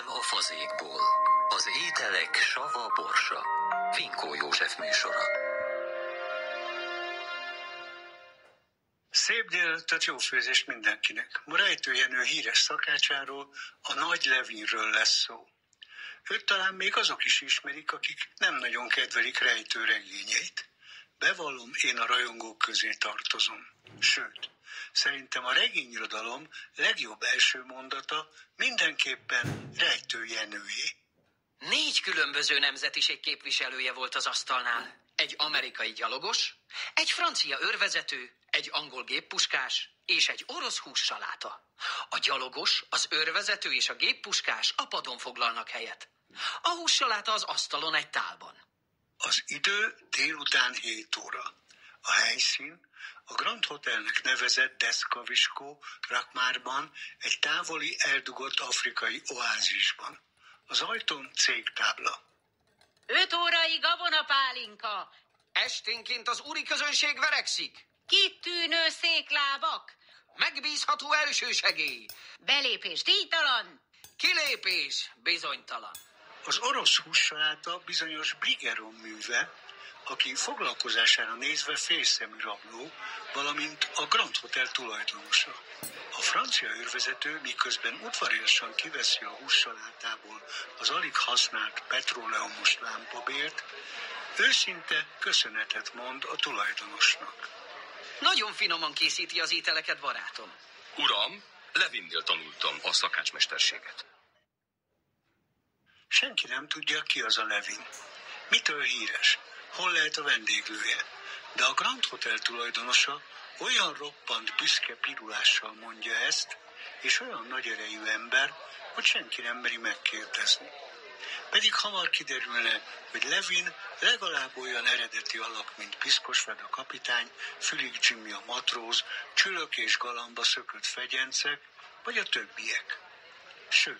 Nem a fazékból. Az ételek sava borsa. Vinkó József műsora. Szép délelőttet, jó főzést mindenkinek. Ma Rejtő Jenő híres szakácsáról, a Nagy Levinről lesz szó. Őt talán még azok is ismerik, akik nem nagyon kedvelik Rejtő regényeit. Bevallom, én a rajongók közé tartozom. Sőt, szerintem a regényirodalom legjobb első mondata mindenképpen Rejtő Jenőjé. 4 különböző nemzetiség képviselője volt az asztalnál. Egy amerikai gyalogos, egy francia őrvezető, egy angol géppuskás és egy orosz hússaláta. A gyalogos, az őrvezető és a géppuskás a padon foglalnak helyet. A hússaláta az asztalon egy tálban. Az idő délután 7 óra. A helyszín a Grand Hotelnek nevezett Deszkaviskó Rakmárban, egy távoli eldugott afrikai oázisban. Az ajtón cégtábla. 5 órai gabonapálinka. Esténként az úri közönség verekszik. Kitűnő széklábak. Megbízható elsősegély. Belépés díjtalan. Kilépés bizonytalan. Az orosz hússaláta bizonyos Brigeron műve, aki foglalkozására nézve félszemű rabló, valamint a Grand Hotel tulajdonosa. A francia őrvezető miközben udvariasan kiveszi a hússalátából az alig használt petróleumos lámpabért, őszinte köszönetet mond a tulajdonosnak. Nagyon finoman készíti az ételeket, barátom. Uram, Levinnél tanultam a szakácsmesterséget. Senki nem tudja, ki az a Levin. Mitől híres? Hol lehet a vendéglője? De a Grand Hotel tulajdonosa olyan roppant büszke pirulással mondja ezt, és olyan nagy erejű ember, hogy senki nem meri megkérdezni. Pedig hamar kiderülne, hogy Levin legalább olyan eredeti alak, mint Piszkosfed a kapitány, Fülig Jimmy a matróz, Csülök és Galamba szökött fegyencek, vagy a többiek. Sőt,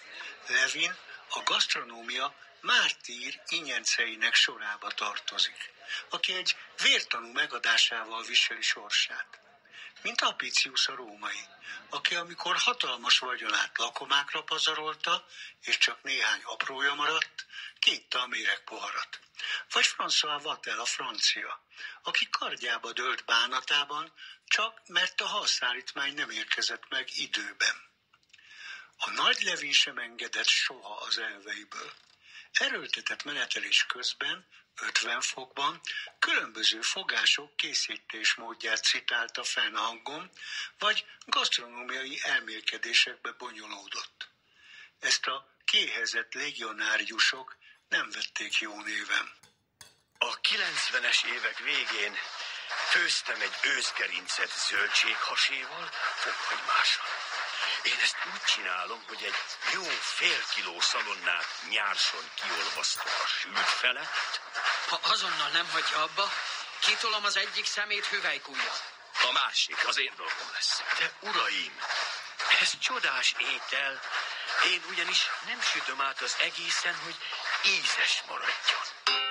Levin a gasztronómia mártír ingyenceinek sorába tartozik, aki egy vértanú megadásával viseli sorsát. Mint Apicius a római, aki amikor hatalmas vagyonát lakomákra pazarolta, és csak néhány aprója maradt, kiitta a méregpoharat. Vagy François Vatel a francia, aki kardjába dőlt bánatában, csak mert a halszállítmány nem érkezett meg időben. A Nagy Levin sem engedett soha az elveiből. Erőltetett menetelés közben, 50 fokban, különböző fogások készítésmódját citálta fennhangon, vagy gasztronómiai elmélkedésekbe bonyolódott. Ezt a kiéhezett légionáriusok nem vették jó néven. A 90-es évek végén főztem egy őszgerincet zöldséghaséval, fokhagymással. Én ezt úgy csinálom, hogy egy jó fél kiló szalonnát nyárson kiolvasztok a sült felett. Ha azonnal nem hagyja abba, kitolom az egyik szemét hüvelykujjal. A másik az én dolgom lesz. De uraim, ez csodás étel. Én ugyanis nem sütöm át az egészen, hogy ízes maradjon.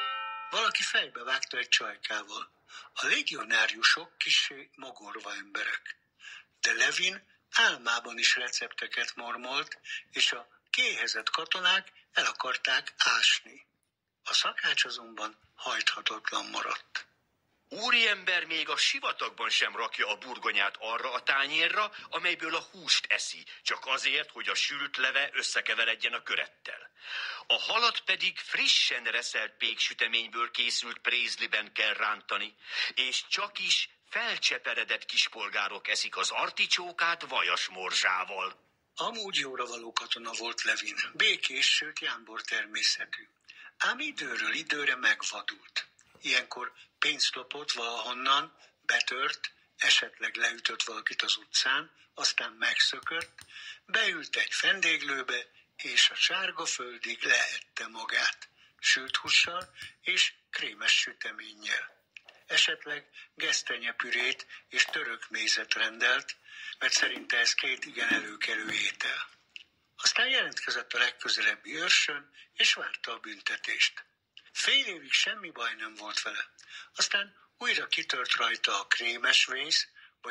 Valaki fejbe vágta egy csajkával. A légionáriusok kissé mogorva emberek. De Levin álmában is recepteket mormolt, és a kiéhezett katonák el akarták ásni. A szakács azonban hajthatatlan maradt. Úriember még a sivatagban sem rakja a burgonyát arra a tányérra, amelyből a húst eszi, csak azért, hogy a sült leve összekeveredjen a körettel. A halat pedig frissen reszelt péksüteményből készült prézliben kell rántani, és csak is felcseperedett kispolgárok eszik az articsókát vajas morzsával. Amúgy jóra való katona volt Levin, békés, sőt jámbor természetű. Ám időről időre megvadult. Ilyenkor pénzt lopott valahonnan, betört, esetleg leütött valakit az utcán, aztán megszökött, beült egy vendéglőbe, és a sárga földig leette magát, sült hússal és krémes süteménnyel. Esetleg gesztenyepürét és török mézet rendelt, mert szerinte ez 2 igen előkelő étel. Aztán jelentkezett a legközelebbi őrsön, és várta a büntetést. Fél évig semmi baj nem volt vele. Aztán újra kitört rajta a krémes vész, vagy a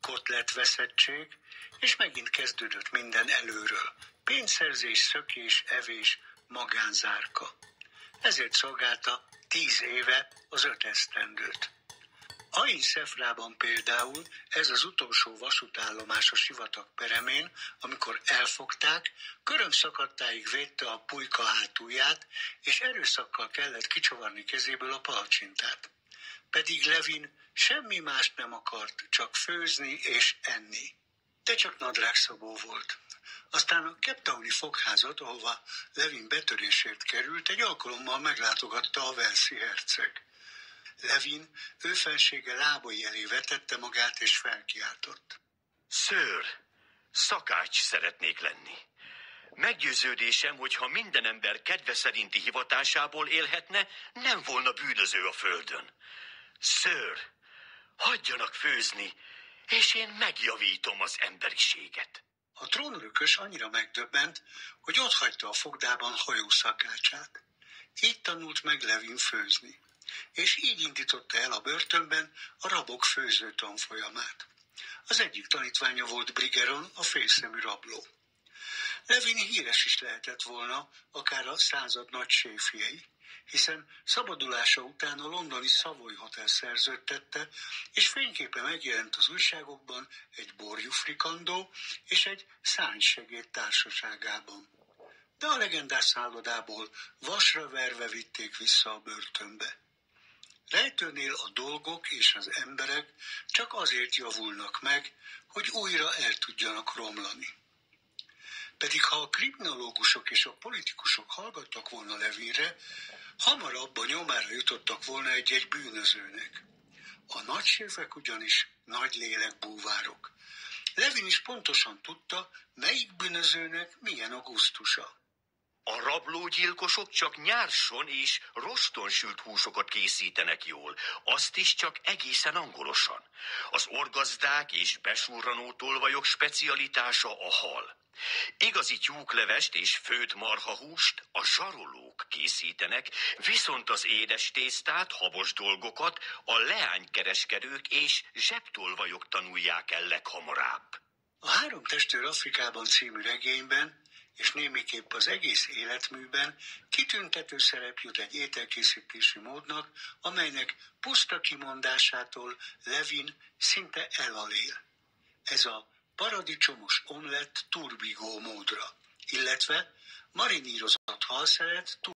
kotlettveszettség, és megint kezdődött minden előről. Pénzszerzés, szökés, evés, magánzárka. Ezért szolgálta 10 éve az 5 esztendőt. Ain Szefrában például ez az utolsó vasútállomás a sivatag peremén, amikor elfogták, körömszakadtáig védte a pulyka hátulját, és erőszakkal kellett kicsavarni kezéből a palacsintát. Pedig Levin semmi mást nem akart, csak főzni és enni. De csak nadrágszabó volt. Aztán a Cape Towni fogházat, ahova Levin betörésért került, egy alkalommal meglátogatta a Walesi herceg. Levin ő fensége lábai elé vetette magát és felkiáltott. Sir, szakács szeretnék lenni. Meggyőződésem, hogy ha minden ember kedve szerinti hivatásából élhetne, nem volna bűnöző a földön. Sir, hagyjanak főzni, és én megjavítom az emberiséget. A trónörökös annyira megdöbbent, hogy otthagyta a fogdában hajószakácsát. Így tanult meg Levin főzni, és így indította el a börtönben a rabok főző tanfolyamát. Az egyik tanítványa volt Brigeron, a félszemű rabló. Levin híres is lehetett volna, akár a század nagy séfjei, hiszen szabadulása után a londoni Savoy Hotel szerződtette, és fényképe megjelent az újságokban egy borjúfrikandó és egy szárnysegéd társaságában. De a legendás szállodából vasra verve vitték vissza a börtönbe. Rejtőnél a dolgok és az emberek csak azért javulnak meg, hogy újra el tudjanak romlani. Pedig ha a kriminológusok és a politikusok hallgattak volna Levinre, hamarabb a nyomára jutottak volna egy-egy bűnözőnek. A nagyséfek ugyanis nagy lélekbúvárok. Levin is pontosan tudta, melyik bűnözőnek milyen a gusztusa. A rablógyilkosok csak nyárson és roston sült húsokat készítenek jól, azt is csak egészen angolosan. Az orgazdák és besurranó tolvajok specialitása a hal. Igazi tyúklevest és főtt marhahúst a zsarolók készítenek, viszont az édes tésztát, habos dolgokat a leánykereskedők és zsebtolvajok tanulják el leghamarabb. A Három testőr Afrikában című regényben, és némiképp az egész életműben kitüntető szerep jut egy ételkészítési módnak, amelynek puszta kimondásától Levin szinte elalél. Ez a paradicsomos omlett turbigó módra, illetve marinírozott halszeret